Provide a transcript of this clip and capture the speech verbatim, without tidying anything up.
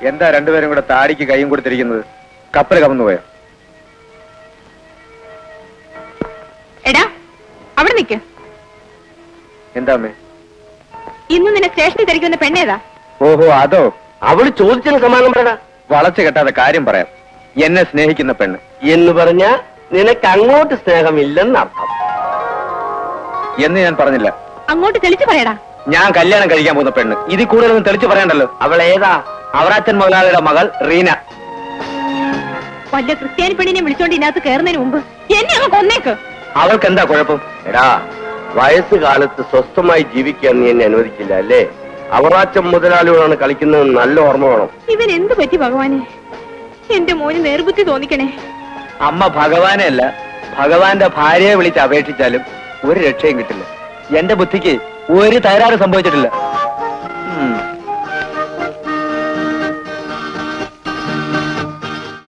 എന്താ രണ്ടുപേരും കൂടെ താടിക്ക് കൈയും കൊടുത്തിരിക്കുന്നത്? കപ്പൽ കമന്നു പോയോ? എടാ അവിടെ നിൽക്ക്. എന്താ അമ്മേ? ഇന്ന് നിന്നെ സ്റ്റേഷനിൽ തിരിക്കുന്ന പെണ്ണേതാ? ഓഹോ അതോ, അവള് ചോദിച്ചതിന് സമാനം പറയടാ. വളച്ചു കെട്ടാതെ കാര്യം പറയാം. എന്നെ സ്നേഹിക്കുന്ന പെണ്ണ് എന്ന് പറഞ്ഞ നിനക്ക് അങ്ങോട്ട് സ്നേഹമില്ലെന്നർത്ഥം എന്ന് ഞാൻ പറഞ്ഞില്ല. അങ്ങോട്ട് തെളിച്ചു പറയടാ. ഞാൻ കല്യാണം കഴിക്കാൻ പോകുന്ന പെണ്ണ്. ഇതിൽ കൂടുതലൊന്നും തെളിച്ചു പറയണ്ടല്ലോ. അവൾ ഏതാ? അവറാച്ചൻ മുതലാളിയുടെ മകൾ റീന. വല്ല ക്രിസ്ത്യാനി പെണ്ണിനെ വിളിച്ചോണ്ട് ഇതിനകത്ത് കയറുന്നതിന് മുമ്പ് എന്നെ അങ്ങ് കൊന്നേക്ക്. അവൾക്ക് എന്താ കുഴപ്പം? എടാ, വയസ്സുകാലത്ത് സ്വസ്ഥമായി ജീവിക്കാൻ നീ എന്നെ അനുവദിക്കില്ല അല്ലേ? അവറാച്ചൻ മുതലാളിയോടാണ് കളിക്കുന്നത്. നല്ല ഓർമ്മ വേണം. ഇവൻ എന്ത് പറ്റി ഭഗവാനെ? എന്റെ മോന് നേർബുദ്ധി തോന്നിക്കണേ. അമ്മ ഭഗവാനെ അല്ല, ഭഗവാന്റെ ഭാര്യയെ വിളിച്ച് അപേക്ഷിച്ചാലും ഒരു രക്ഷയും കിട്ടില്ല. എന്റെ ബുദ്ധിക്ക് ഒരു തകരാറ് സംഭവിച്ചിട്ടില്ല.